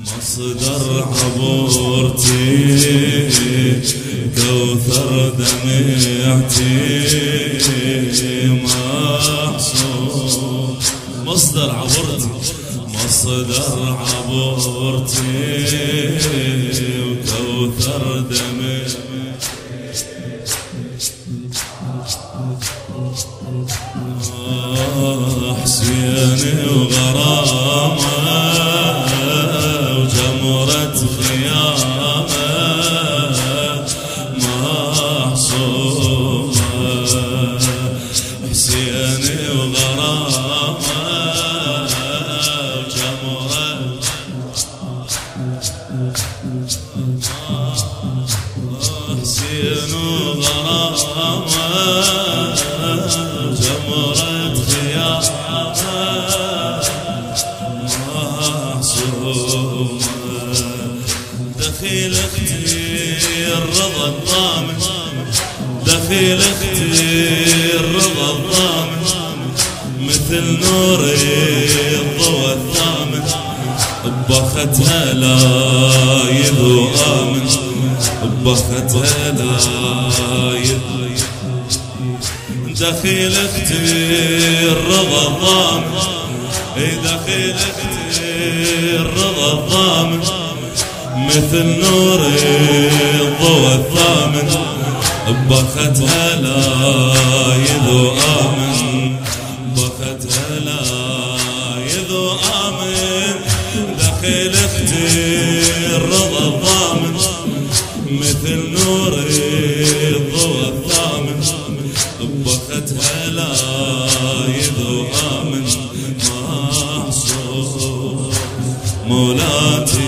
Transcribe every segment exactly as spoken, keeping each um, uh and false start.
مصدر عبورتي كوثر دمعتي محصور. مصدر عبورتي مصدر عبورتي وكوثر دمعتي حسيني وغرامة وجمرة خيامة محصومة. حسيني وغرامة وجمرة حسين وغرامة جمرة خيامة محصومة. دخيل اختي الرضا الضامن دخيل اختي الرضا الضامن مثل نور الضوى الثامن ببختها لا يذو آمن ببختها لا يذو. دخيل اختي الرضا الضامن دخيل اختي الرضا الضامن مثل نور الضوى الثامن ببختها لا يذو آمن ببختها لا يذو آمن. دخيل اختي الرضا الضامن مثل نور الضوى الثامن ببختها لا يذو آمن محصور. مولاتي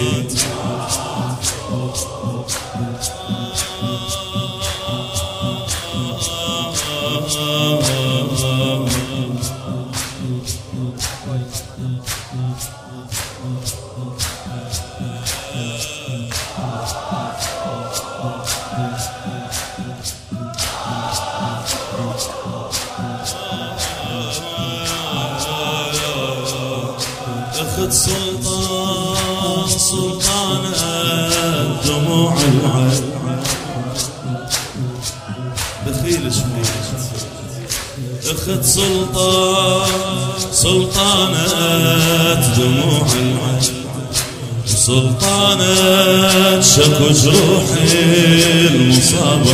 اخت سلطان سلطانة دموع العين دخيل شميت. اخت سلطان سلطانة دموع العين سلطانة شكو جروحي المصابة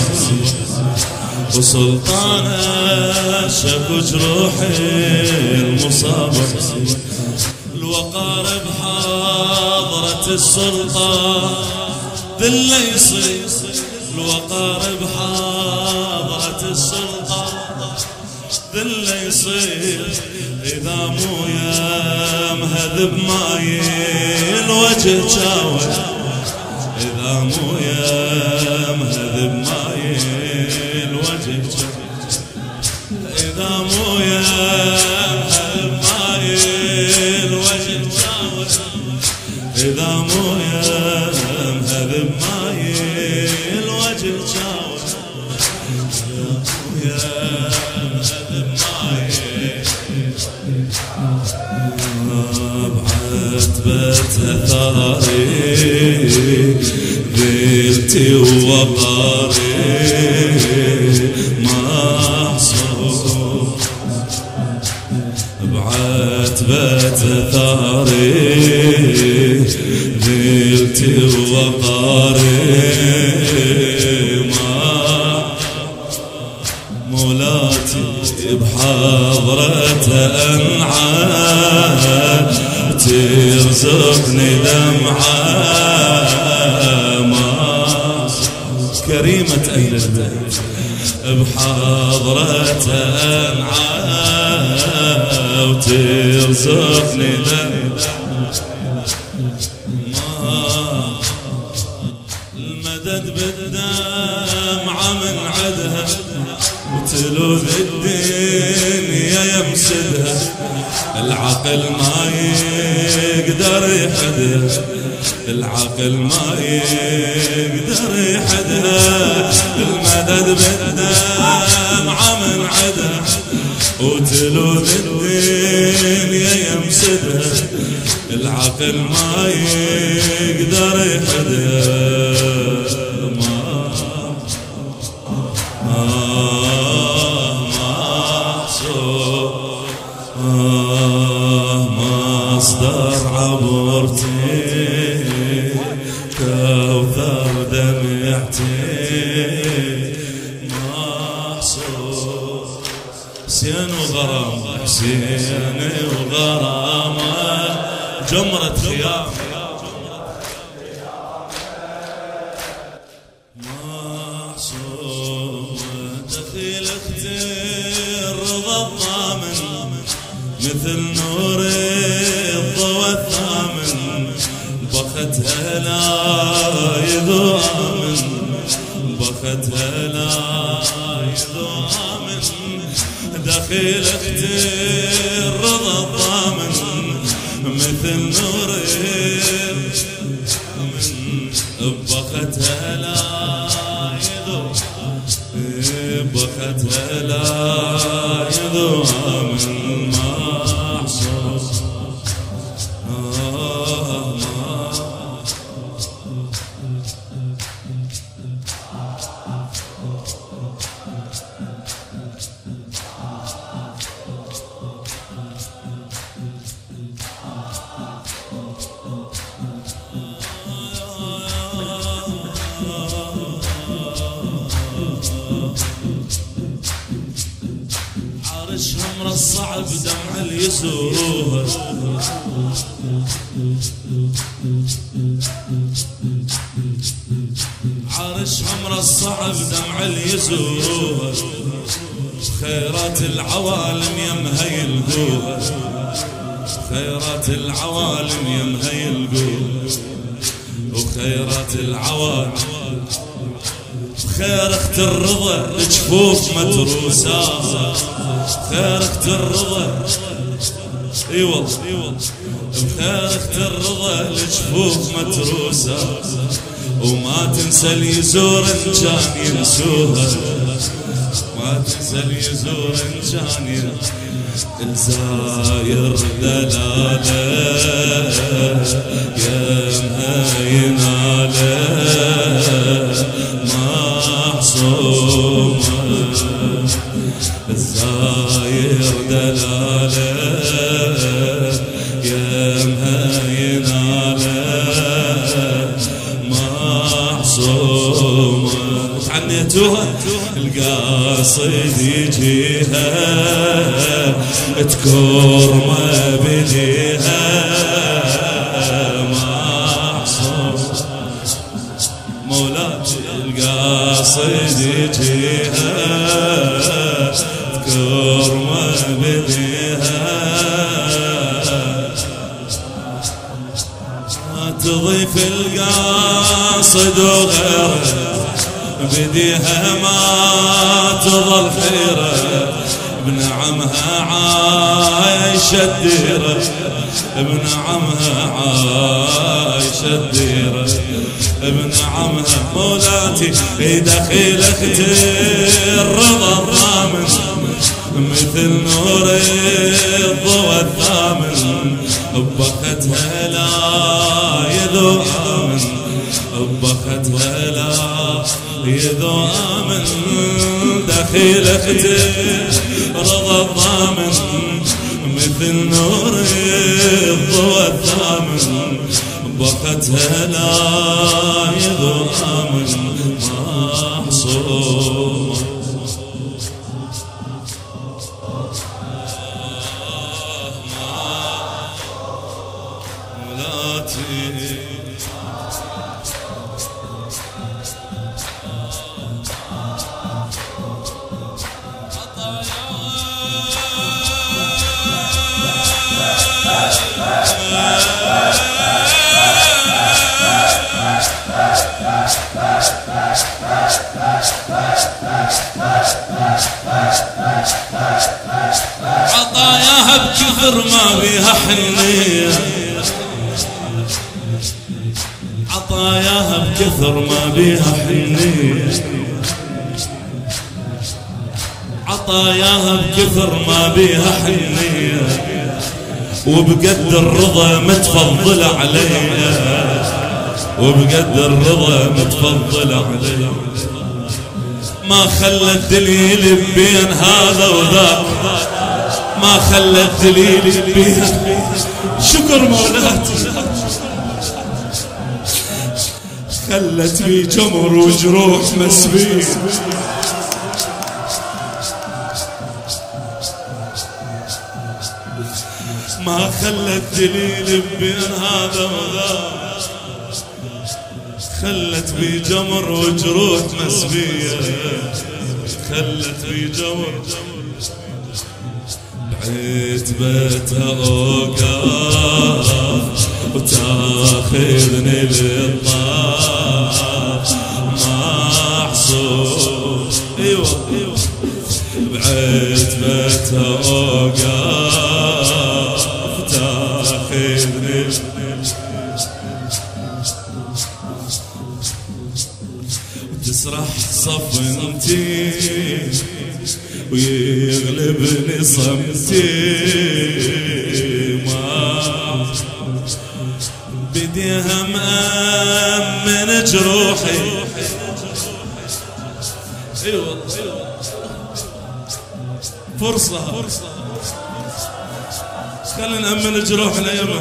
وسلطانة شكو جروحي المصابة. الوقار بحاضرة السلطان ذل يصير الوقار بحاضرة السلطان ذل يصير إذا مو يا مهذب ماي الوجه جاوي إذا مو يا مهذب ماي الوجه جاوي إذا مو يا مهذب ماي الوجه جاوي إذا مو يا مهذب ماي الوجه جاوي يا مهذب ماي بعتبة ثاري ذيلتي ووقاري محصور. بعتبة ثاري ذيلتي ووقاري مولاتي بحضرة أنعام ترزقني دمعة كريمة أهل البيت بحضرة أنعام وترزقني دمعة. المدد بالدمعة من عدها وتلوذ الدنيا يمسدها العقل ما يقدر يحدها العقل ما يقدر يحدها. المدد بالدمعة من عدها وتلوذ الدنيا يمسدها العقل ما يقدر يحدها محصور مصدر عبرتي كوثر دمعتي محصور حسين وغرام حسين وغرامة جمرة خيام محصور دخيل اختي الرضا الضامن مثل نور الضوى الثامن بختها لا يضامن بختها لا يضامن دخيل اختي الرضا الضامن مثل نور بختها لا يضامن بختها لا يضامن عرش همر الصعب دمع اليسوها عرش همر الصعب دمع اليسوها خيرات العوالم يمها يلقوها خيرات العوالم يمها يلقوها وخيرات العوالم خير اخت الرضا لجفوف متروسة خير اخت الرضا اي والله بخير اخت الرضا لجفوف متروسة وما تنسى اللي يزور ان كان ينسوها ما تنسى اللي يزور ان كان ينسوها الزاير دلاله يا مهيناله محصومه الزاير دلاله يا مهيناله محصومه تعنيتوها القاصد يجيها تكور ما بديها محصور مولاتي القاصد يجيها تكور ما بديها تضيف القاصد وغيره بديها ما تظل خيره ابن عمها عايشة الديرة ابن عمها عايشة الديرة ابن عمها مولاتي دخيل اختي الرضا الضامن مثل نور الضوى الثامن بختها لا يذوامن بختها لا يذوامن دخيل اختي رضا الضامن مثل نور الضوى الثامن بختها لا يضامن محصور مولاتي عطاياها بكثر ما بيها حنية عطاياها بكثر ما بيها حنية عطاياها بكثر ما بيها حنية وبقد الرضا متفضل عليا، وبقد الرضا متفضل عليا. ما خلى الدليل بين هذا وذاك، ما خلى الدليل بين. شكر مولاتي خلت بي جمر وجروح مسبيل. ما خلت دليل بين هذا وذاك، خلت بي جمر وجروح مسبية، خلت بي جمر. بعيد بيتها اوقاف وتاخذني للطاف محصور. ايوه بعيد بيتها اوقاف تاخذني، وتسرح صفنتي ويغلبني صمتي. ما بديها مأمن جروحي. اي والله فرصة خلينا نأمن جروحنا يما.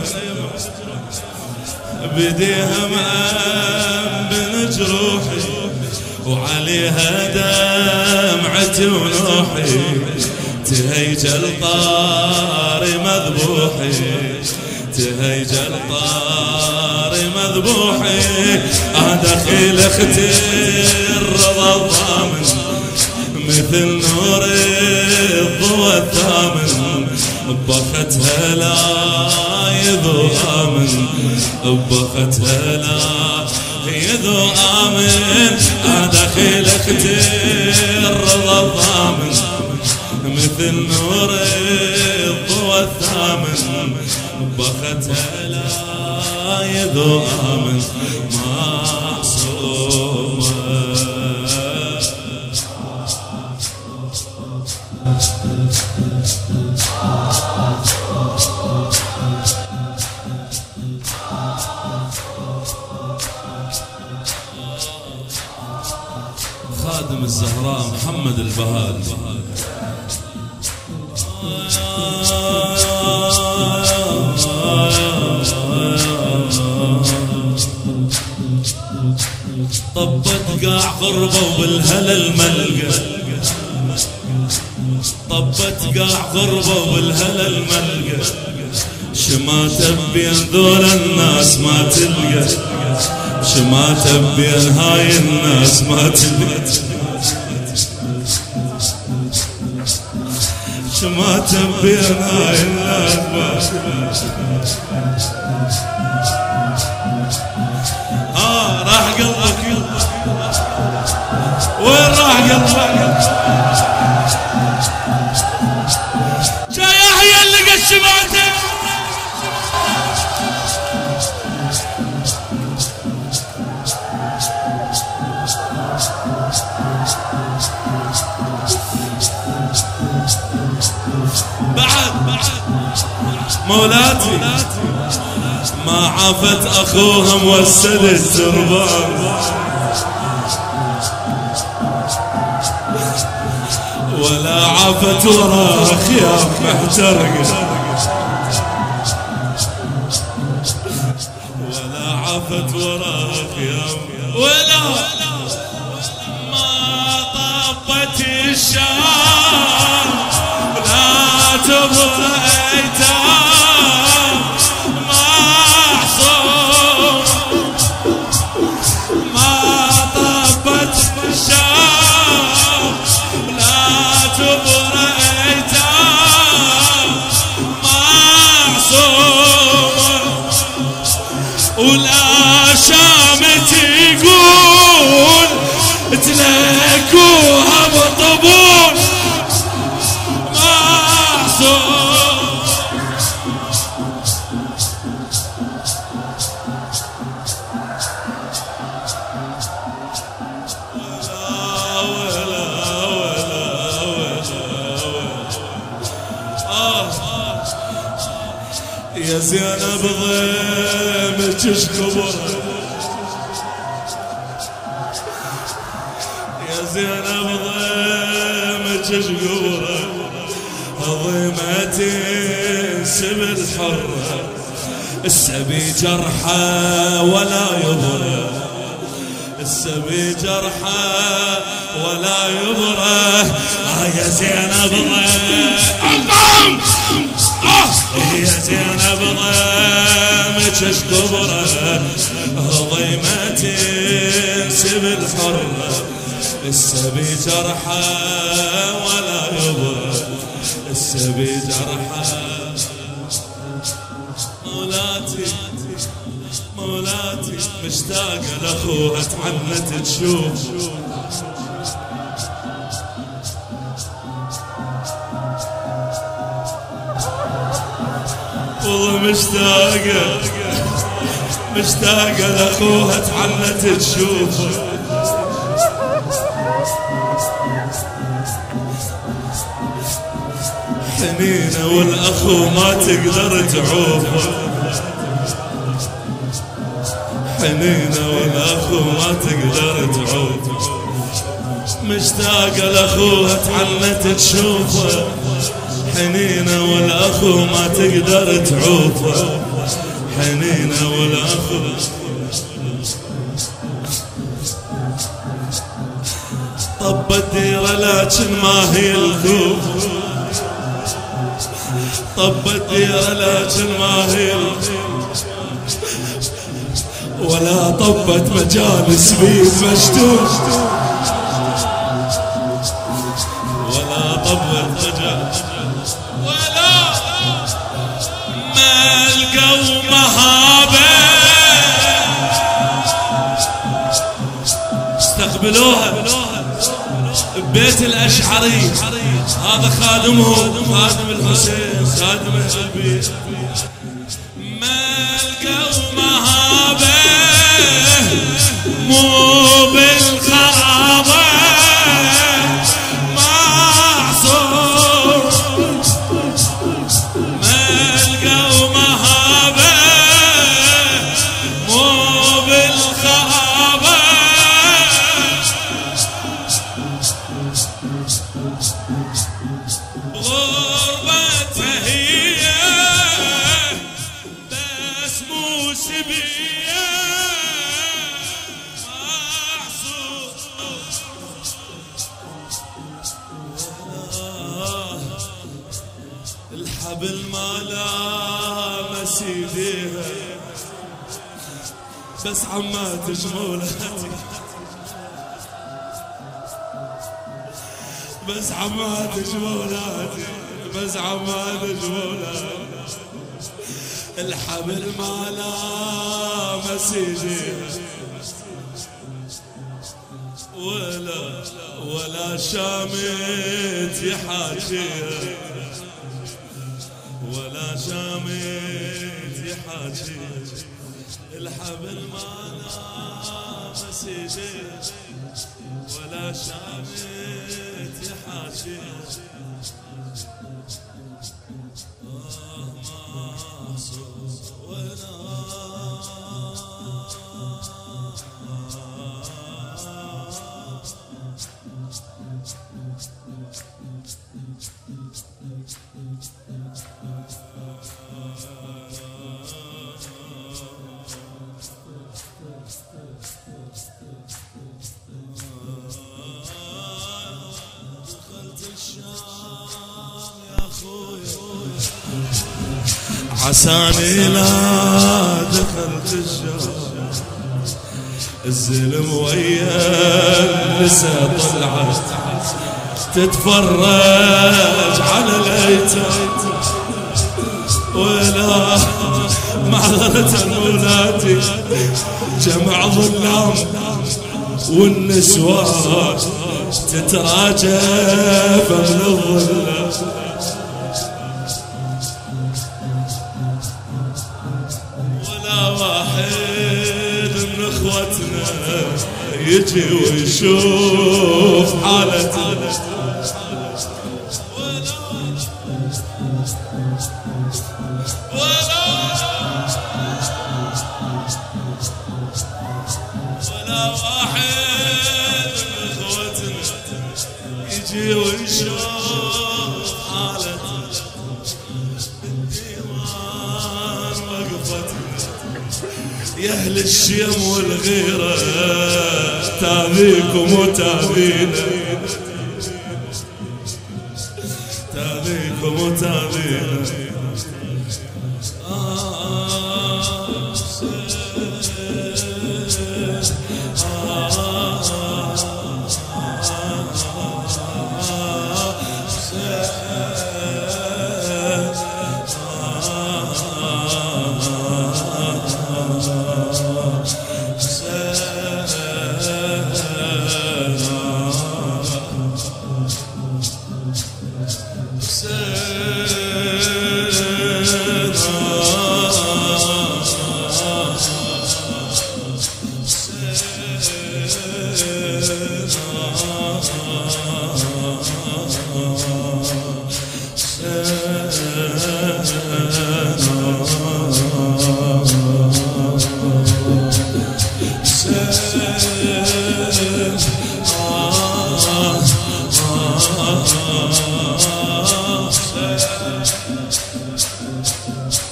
بديها مأمن جروحي وعليها دمعتي ونوحي. تهيج الطاري مذبوحي، تهيج الطاري مذبوحي. أدخل اختي الرضا الضامن مثل نور الضوى الثامن. بختها لا يذو آمن، بختها لا يذو آمن. أدخل اختي الرضا الضامن مثل نور الضوى الثامن. بختها لا يذو آمن معصومة. خادم الزهراء محمد البهال. طبت قاع غربة وبالهلا الملقى، طبت قاع غربة وبالهلا الملقى. شماتة بين ذول الناس ما تلقى، شماتة بين هاي الناس ما تلقى. شماتة بين هاي الناس ما تلقى. آه راح قلبك، وين راح قلبك؟ جاي يحيى اللي قد شماته. بعد مولاتي ما عافت اخوها موسد التربان، ولا عافت وراها خيام محترقة، ولا عافت وراها خيام، ولا ما طبت الشام لا تبر ايتام معصوم. ما طبت الشام لا تبر ايتام معصوم. ولا شامت يقول تلاقوها بطبول معصوم. ولا ولا ولا ولا آه زينب ضيمك اش كبره يا زينب ضيمك اش كبره ضيمتي سبل حره السبي جرحه ولا يبره السبي جرحه ولا يبره آه يا زينب ضيمك يا زينب ضيمك اش كبره ضيمتي سبل حره السبي جرحه ولا يبره السبي جرحه مولاتي مولاتي مشتاقة لأخوها تعنت تشوف والله مشتاقة مشتاقة لأخوها تعنت تشوف حنينة والأخو ما تقدر تعوفه حنينة والأخو ما تقدر تعوفه مشتاقة لأخوها تعنت تشوفه حنينة والأخو ما تقدر تعوفه حنينة والأخو طبت ديره لكن ما هي الكوف طبت ديره لكن ما هي ولا طبت مجالس بيد مشتوم ولا طبت مجالس ولا ملقوا مهابه استقبلوها ببيت الأشعري هذا خادمهم خادم الحسين خادم البيت ملقوا مهابه مو بالخرابه معصوم ملقوا مهابه مو بالخرابه غربته هي بس مو سبيه الحبل ما لامس يديها بس عمات جمولاتي بس عمات جمولاتي بس عمات جمولاتي الحبل ما لامس يديها ولا ولا شامت يحاكيها ولا شامت يحاكي الحبل ما لامس يديه ولا شامت يحاكي آه محصور ولا عساني لا دخلت الشام الزلم ويا النساء طلعت تتفرج على الايتام ولا معذرة مولاتي جمع ظلام والنسوان تتراجف من الظلام ولا واحد من اخوتنا يجي ويشوف حالتنا ولا يا أهل الشيم والغيرة تابيكم وتابينا، تابيكم وتابينا.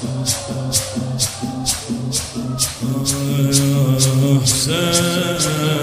حسين